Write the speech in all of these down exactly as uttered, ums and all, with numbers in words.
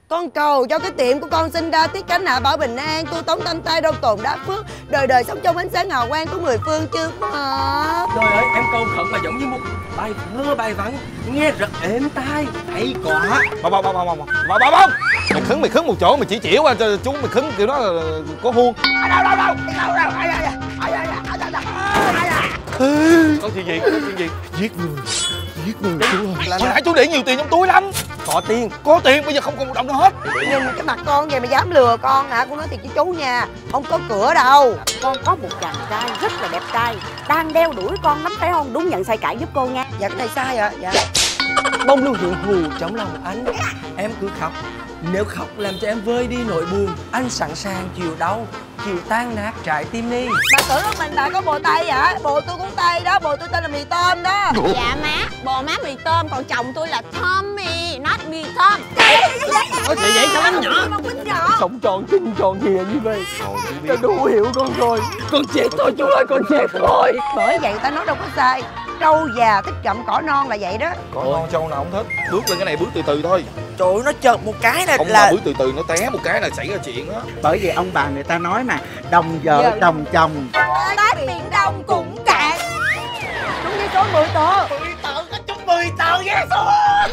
Con cầu cho cái tiệm của con sinh ra tiết cánh hạ bảo bình an, tu tống thanh tay đâu tồn đá phước, đời đời sống trong ánh sáng hào quang của người phương trước mà. Trời ơi, em cầu khẩn mà giống như một bài thơ bài văn, nghe rất êm tai, hay quá. Bông bông bông bông bông bông bông bông. Mày khấn mày khấn một chỗ, mày chỉ chỉ qua chú mày khấn kiểu đó là có huông. Đâu đâu đâu đâu đâu ai ai ai ai ai ai. Có chuyện gì? Có chuyện gì? Giết người. Giết người chú ơi. Hồi nãy chú để nhiều tiền trong túi lắm. Có tiền. Có tiền, bây giờ không còn một đồng nào hết. Nhìn cái mặt con vậy mà dám lừa con hả? Con nói thiệt với chú nha, không có cửa đâu. Con có một chàng trai rất là đẹp trai đang đeo đuổi con lắm phải không? Đúng nhận sai cãi giúp cô nha. Dạ cái này sai ạ. Dạ. Bông luôn hiện hù trong lòng anh. Em cứ khóc. Nếu khóc làm cho em vơi đi nỗi buồn, anh sẵn sàng chịu đau, chịu tan nát trái tim đi. Bà tưởng là mình bà có bồ Tây hả? Bồ tôi cũng Tây đó, bồ tôi tên là mì tôm đó. Dạ má, bồ má mì tôm, còn chồng tôi là Tommy, not mì tôm. Có chuyện vậy sao anh nhỏ? Sống tròn trinh tròn hiền như vậy. Tôi đủ hiểu con rồi. Con chết thôi chú ơi, con chết thôi. Bởi vậy ta nói đâu có sai. Trâu già thích gặm cỏ non là vậy đó. Cỏ non trâu nào không thích. Bước lên cái này bước từ từ thôi. Trời ơi, nó chợt một cái là Không là mà bước từ từ nó té một cái là xảy ra chuyện đó. bởi vì ông bà người ta nói mà đồng vợ Giờ... đồng chồng. Bát biển đông cũng cạn. Đúng với số mười tờ. mười tờ, có chút mười tờ vé số.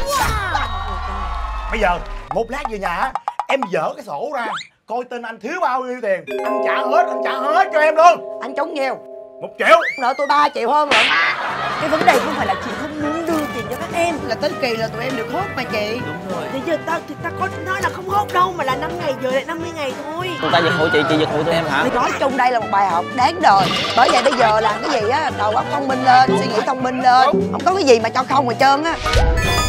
Bây giờ một lát về nhà á, em dỡ cái sổ ra coi tên anh thiếu bao nhiêu tiền, anh trả hết, anh trả hết cho em luôn. Anh trúng nhiều. Một triệu. Nợ tôi ba triệu hơn rồi. Cái vấn đề không phải là chị không muốn đưa tiền cho các em, Là tới kỳ là tụi em được hốt mà chị. Đúng rồi. thì giờ ta thì ta có nói là không hốt đâu, mà là năm ngày giờ lại năm mươi ngày thôi. Người ta giật hụi chị, chị giật hụi tụi em hả? Nói chung đây là một bài học đáng đời. Bởi vậy bây giờ làm cái gì á, đầu óc thông minh lên, suy nghĩ thông minh lên. Không có cái gì mà cho không mà trơn á.